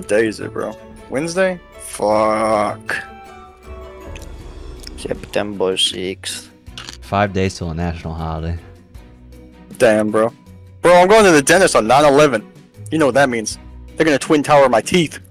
day is it, bro? Wednesday? Fuck. September 6th. 5 days till a national holiday. Damn, bro. Bro, I'm going to the dentist on 9/11. You know what that means. They're gonna twin tower my teeth.